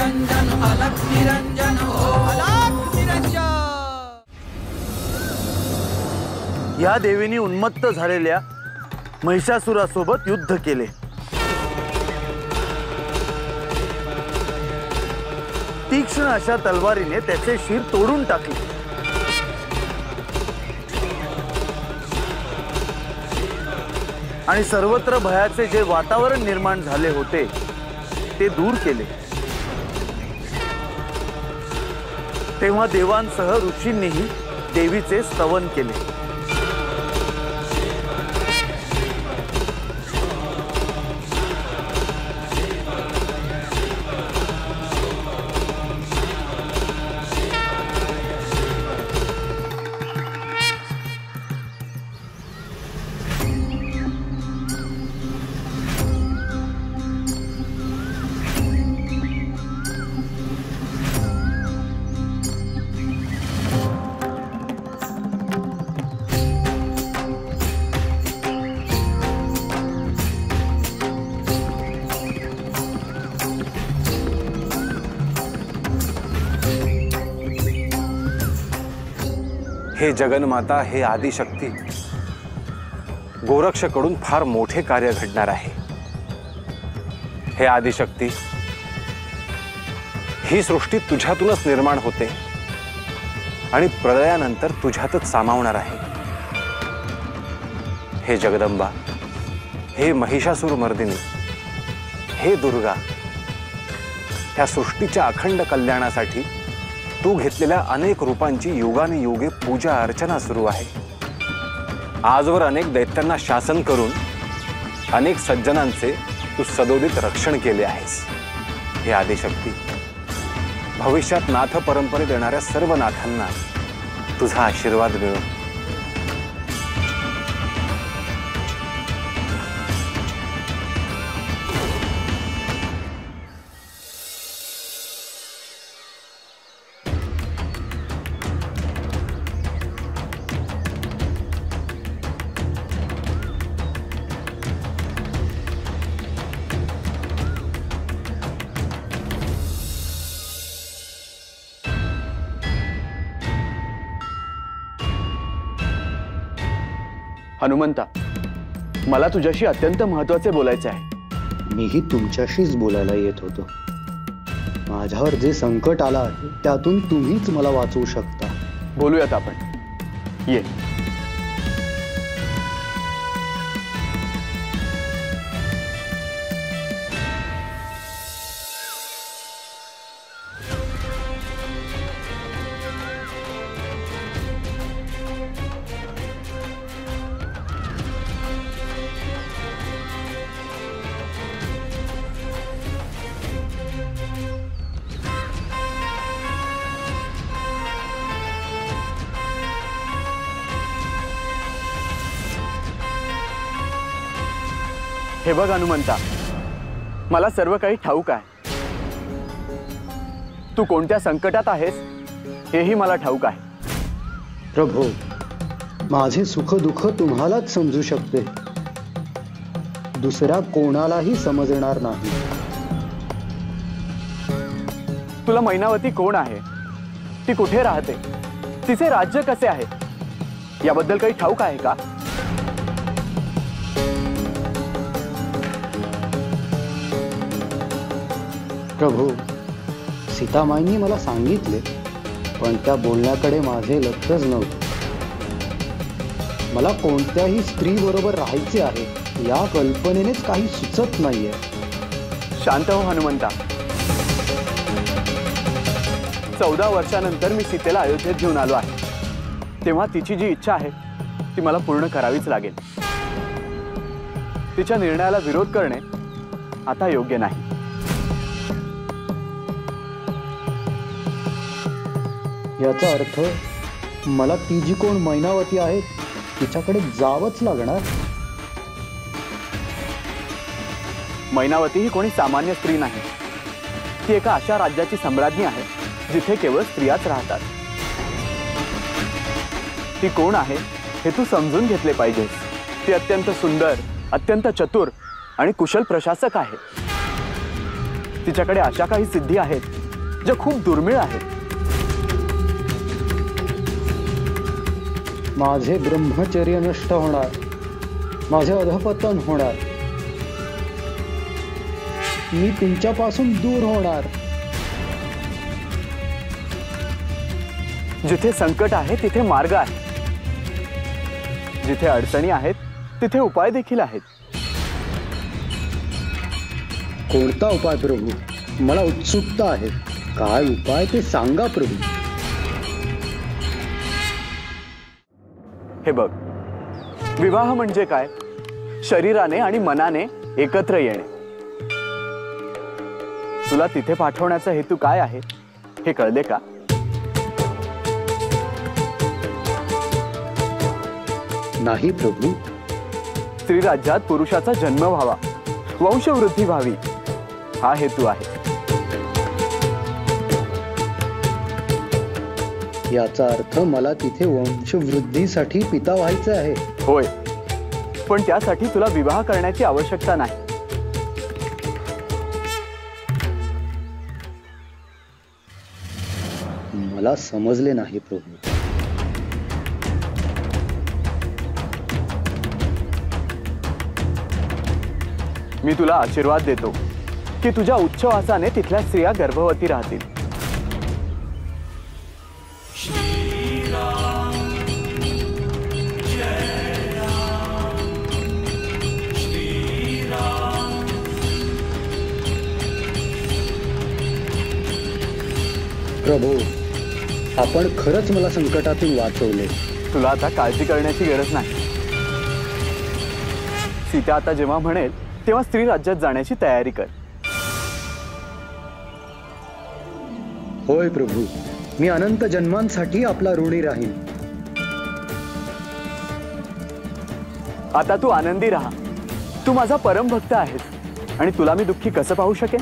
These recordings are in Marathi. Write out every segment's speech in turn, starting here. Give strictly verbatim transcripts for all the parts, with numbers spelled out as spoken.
निरंजन अलग निरंजन हो अलग निरंजन। या देवीने उन्मत्त झालेल्या महिषासुरासोबत युद्ध केले। तीक्ष्ण अशा तलवारीने त्याचे शिर तोडून टाकले आणि सर्वत्र भयाचे जे वातावरण निर्माण झाले होते ते दूर केले। तेव्हा देवांसह ऋषींनीही देवीचे स्तवन केले। हे जगन्माता, हे आदिशक्ती, गोरक्षकडून फार मोठे कार्य घडणार आहे। हे आदिशक्ती, ही सृष्टी तुझ्यातूनच निर्माण होते आणि प्रलयानंतर तुझ्यातच सामावणार आहे। हे जगदंबा, हे महिषासुर मर्दिनी, हे दुर्गा, ह्या सृष्टीच्या अखंड कल्याणासाठी तू घेतलेल्या अनेक रूपांची युगानुयुगे पूजा अर्चना सुरू आहे। आजवर अनेक दैत्यांना शासन करून अनेक सज्जनांचे तू सदोदित रक्षण केले आहेस। हे आदिशक्ती, भविष्यात नाथ परंपरेत येणाऱ्या सर्व नाथांना तुझा आशीर्वाद मिळो। हनुमंता, मला तुझ्याशी अत्यंत महत्त्वाचे बोलायचे आहे। मीही तुमच्याशीच बोलायला येत होतो। माझ्यावर जे संकट आलं आहे त्यातून तुम्हीच मला वाचवू शकता। बोलूयात आपण, ये। हे बघ हनुमंता, मला सर्व काही ठाऊक आहे। तू कोणत्या संकटात आहेस हेही मला ठाऊक आहे। प्रभू, माझे सुख दुःख तुम्हालाच समजू शकते, दुसऱ्या कोणालाही समजणार नाही। तुला मैनावती कोण आहे, ती कुठे राहते, तिचे राज्य कसे आहे याबद्दल काही ठाऊक आहे का? प्रभू, सीतामाईंनी मला सांगितले, पण त्या बोलण्याकडे माझे लक्षच नव्हते। मला कोणत्याही स्त्री बरोबर राहायचे आहे या कल्पनेनेच काही सुचत नाहीये। शांत हो हनुमंता। चौदा वर्षानंतर मी सीतेला अयोध्येत घेऊन आलो आहे, तेव्हा तिची जी इच्छा आहे ती मला पूर्ण करावीच लागेल। तिच्या निर्णयाला विरोध करणे आता योग्य नाही। याचा अर्थ मला ती जी कोण मैनावती आहे तिच्याकडे जावंच लागणार। मैनावती ही कोणी सामान्य स्त्री नाही, ती एका अशा राज्याची सम्राज्ञी आहे जिथे केवळ स्त्रियाच राहतात। ती कोण आहे हे तू समजून घेतले पाहिजेस। ती अत्यंत सुंदर, अत्यंत चतुर आणि कुशल प्रशासक आहे। तिच्याकडे अशा काही सिद्धी आहेत ज्या खूप दुर्मिळ आहेत. माझे ब्रह्मचर्य नष्ट होणार, माझे अधपतन होणार, मी तुमच्यापासून दूर होणार. जिथे संकट आहे तिथे मार्ग आहे, जिथे अडचणी आहेत तिथे उपाय देखील आहेत. कोणता उपाय प्रभू? मला उत्सुकता आहे. काय उपाय ते सांगा प्रभू. हे बघ, विवाह म्हणजे काय? शरीराने आणि मनाने एकत्र येणे. तुला तिथे पाठवण्याचा हेतू काय आहे हे कळले का? नाही प्रभू. स्त्री राज्यात पुरुषाचा जन्म व्हावा, वंशवृद्धी व्हावी, हा हेतू आहे. याचा अर्थ मला तिथे वंशवृद्धीसाठी पिता व्हायचे आहे. होय, पण त्यासाठी तुला विवाह करण्याची आवश्यकता नाही. मला समजले नाही प्रभू. मी तुला आशीर्वाद देतो की तुझ्या उच्छवासाने तिथल्या स्त्रिया गर्भवती राहतील. प्रभू, आपण खरंच मला संकटातून वाचवले. तुला आता काळजी करण्याची गरज नाही. सीता आता जेव्हा म्हणेल तेव्हा स्त्री राज्यात जाण्याची तयारी कर. होय प्रभू, मी अनंत जन्मांसाठी आपला ऋणी राहीन. आता तू आनंदी राहा. तू माझा परम भक्त आहेस आणि तुला मी दुःखी कसं पाहू शकेन?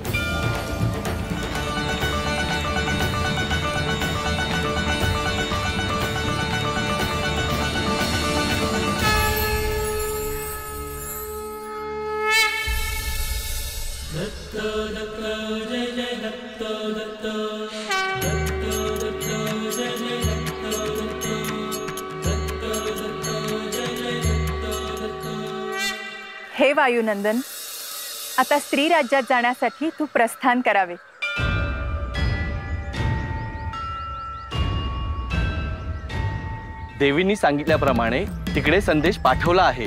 हे वायुनंदन, आता स्त्री राज्यात जाण्यासाठी तू प्रस्थान करावे. देवींनी सांगितल्याप्रमाणे तिकडे संदेश पाठवला आहे.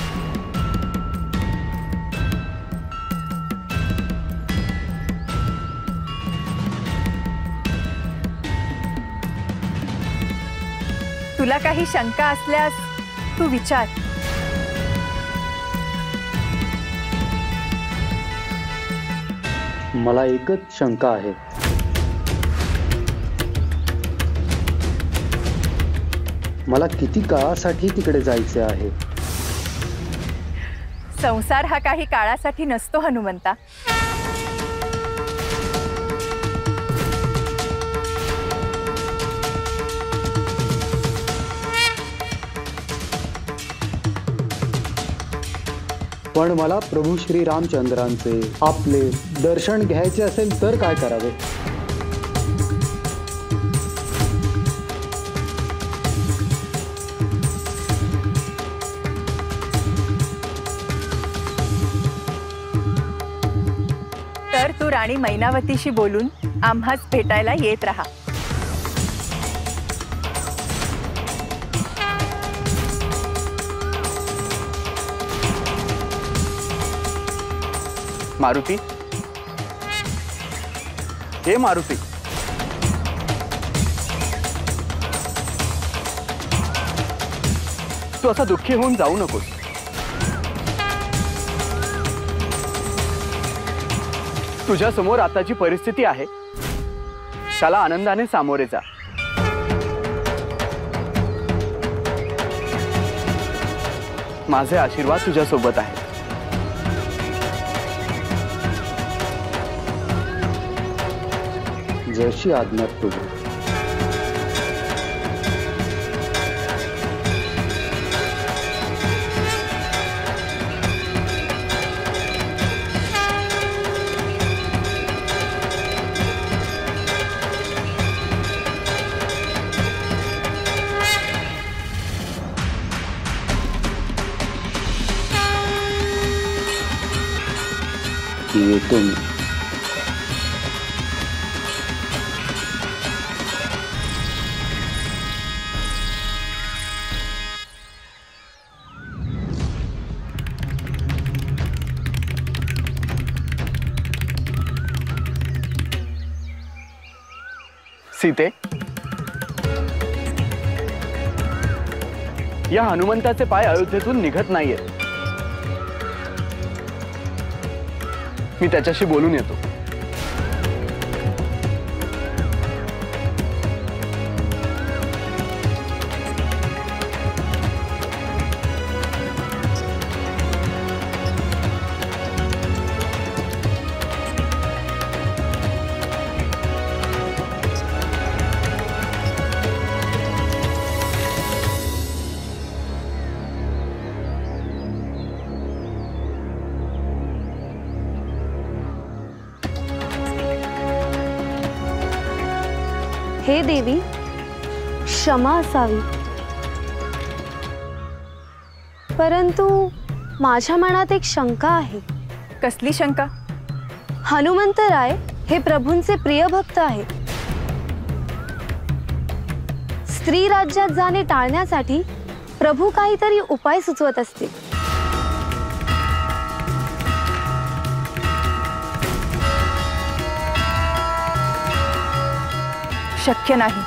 तुला काही शंका असल्यास तू विचार. मला एकच शंका आहे. मला किती काळासाठी तिकडे जायचे आहे? संसार हा काही काळासाठी नसतो हनुमंता. पण मला प्रभू श्री रामचंद्रांचे आपले दर्शन घ्यायचे असेल तर काय करावे? तर तू राणी मैनावतीशी बोलून आम्हास भेटायला येत राहा. मारुती, हे मारुती, तू असा दुःखी होऊन जाऊ नकोस. तुझ्या समोर आता जी परिस्थिती आहे त्याला आनंदाने सामोरे जा. माझे आशीर्वाद तुझ्या सोबत आहेत. जशी आज्ञा प्रभू. येतो मी. सीते, या हनुमंताचे पाय अयोध्येतून निघत नाहीयेत. मी त्याच्याशी बोलून येतो. हे देवी, क्षमा असावी, परंतु माझ्या मनात एक शंका आहे. कसली शंका? हनुमंतराय हे प्रभूंचे प्रिय भक्त आहेत. स्त्री राज्यात जाणे टाळण्यासाठी प्रभू काहीतरी उपाय सुचवत असतील. शक्य नाही.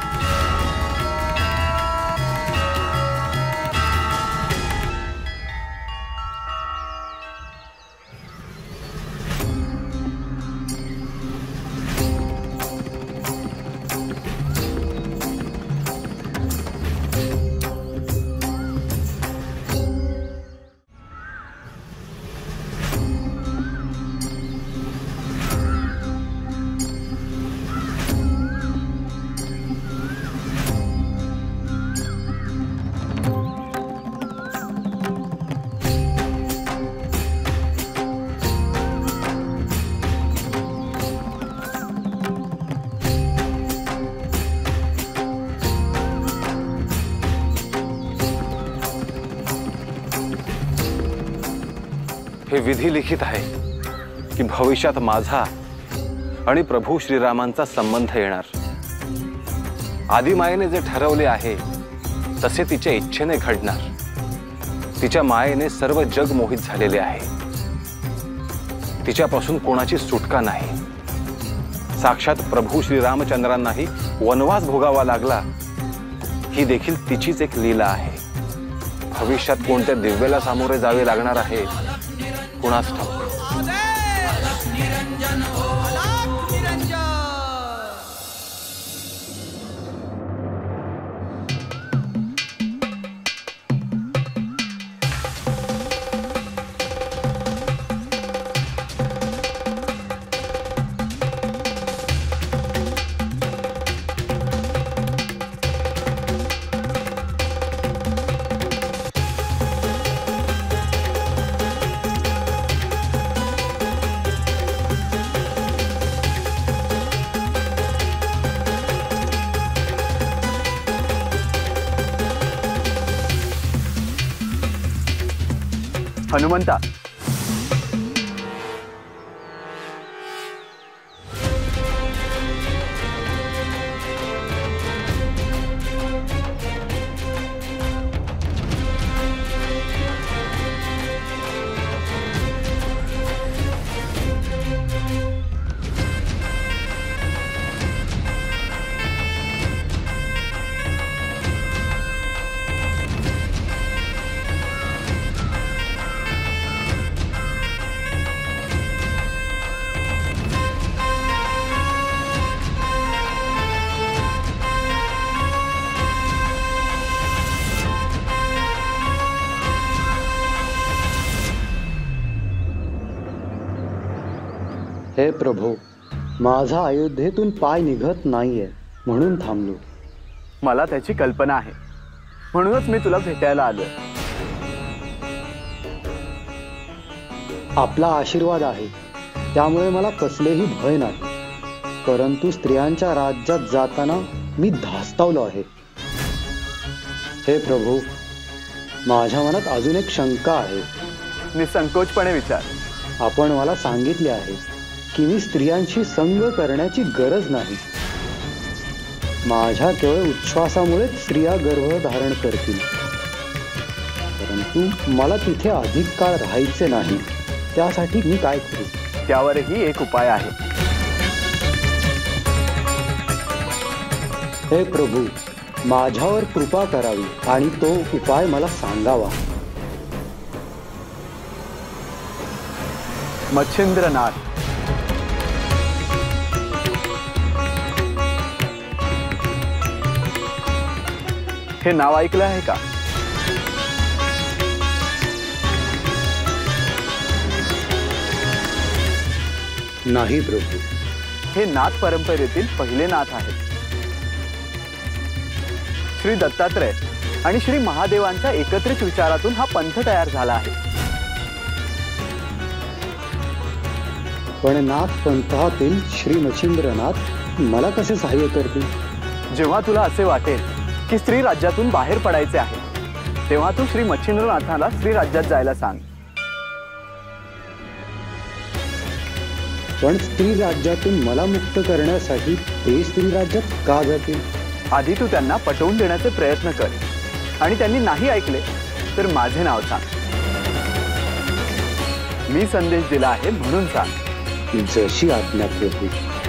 हे विधी लिखित आहे की भविष्यात माझा आणि प्रभू श्रीरामांचा संबंध येणार. आदिमायेने जे ठरवले आहे तसे तिच्या इच्छेने घडणार. तिच्या मायेने सर्व जग मोहित झालेले आहे. तिच्यापासून कोणाची सुटका नाही. साक्षात प्रभू श्रीरामचंद्रांनाही वनवास भोगावा लागला ही देखील तिचीच एक लीला आहे. भविष्यात कोणत्या दिव्याला सामोरे जावे लागणार आहे कुणास ठाऊक. निरंजन हो अलाप निरंजन. हनुमंता, हे प्रभू, माझा अयोध्येतून पाय निघत नाहीये म्हणून थांबलो. मला त्याची कल्पना आहे, म्हणूनच मी तुला भेटायला आलोय. आपला आशीर्वाद आहे त्यामुळे मला कसलेही भय नाही. परंतु स्त्रियांच्या राज्यात जाताना मी धास्तावलो आहे. हे प्रभू, माझ्या मनात अजून एक शंका आहे. निसंकोचपणे विचार. आपण मला सांगितले आहे की मी स्त्रियांशी संग करण्याची गरज नाही. माझ्या केवळ उच्छ्वासामुळेच स्त्रिया गर्भ धारण करतील. परंतु मला तिथे अधिक काळ राहायचे नाही. त्यासाठी मी काय करू? त्यावरही एक उपाय आहे. हे प्रभू, माझ्यावर कृपा करावी आणि तो उपाय मला सांगावा. मच्छिंद्रनाथ. हे नाव ऐकलं आहे का? नाही प्रभू. हे नाथ परंपरेतील पहिले नाथ आहेत. श्री दत्तात्रय आणि श्री महादेवांच्या एकत्रित विचारातून हा पंथ तयार झाला आहे. पण नाथ पंथातील श्री मच्छिंद्रनाथ मला कसे सहाय्य करतील? जेव्हा तुला असे वाटेल की स्त्री राज्यातून बाहेर पडायचे आहे, तेव्हा तू श्री मच्छिंद्रनाथाला स्त्री राज्यात जायला सांग. पण स्त्री राज्यातून मला मुक्त करण्यासाठी ते स्त्री राज्यात का जातील? आधी तू त्यांना पटवून देण्याचे प्रयत्न कर आणि त्यांनी नाही ऐकले तर माझे नाव सांग. मी संदेश दिला आहे म्हणून सांग. जशी आज्ञा प्रभू.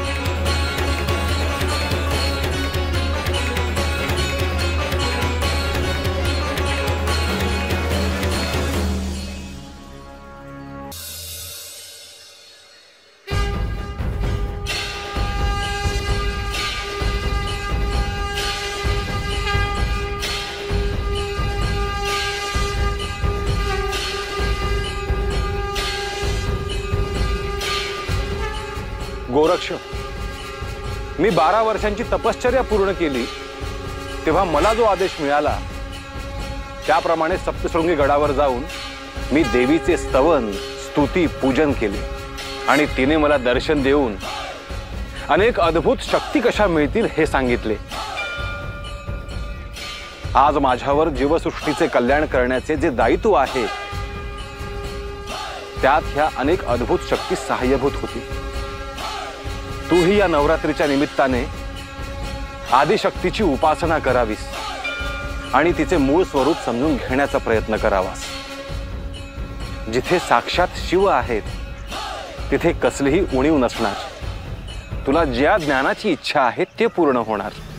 गोरक्ष, मी बारा वर्षांची तपश्चर्या पूर्ण केली तेव्हा मला जो आदेश मिळाला त्याप्रमाणे सप्तशृंगी गडावर जाऊन मी देवीचे स्तवन, स्तुती, पूजन केले आणि तिने मला दर्शन देऊन अनेक अद्भुत शक्ती कशा मिळतील हे सांगितले. आज माझ्यावर जीवसृष्टीचे कल्याण करण्याचे जे दायित्व आहे त्यात ह्या अनेक अद्भुत शक्ती सहाय्यभूत होती. तूही या नवरात्रीच्या निमित्ताने आदिशक्तीची उपासना करावीस आणि तिचे मूळ स्वरूप समजून घेण्याचा प्रयत्न करावास. जिथे साक्षात शिव आहेत तिथे कसलीही उणीव नसणार. तुला ज्या ज्ञानाची इच्छा आहे ते पूर्ण होणार.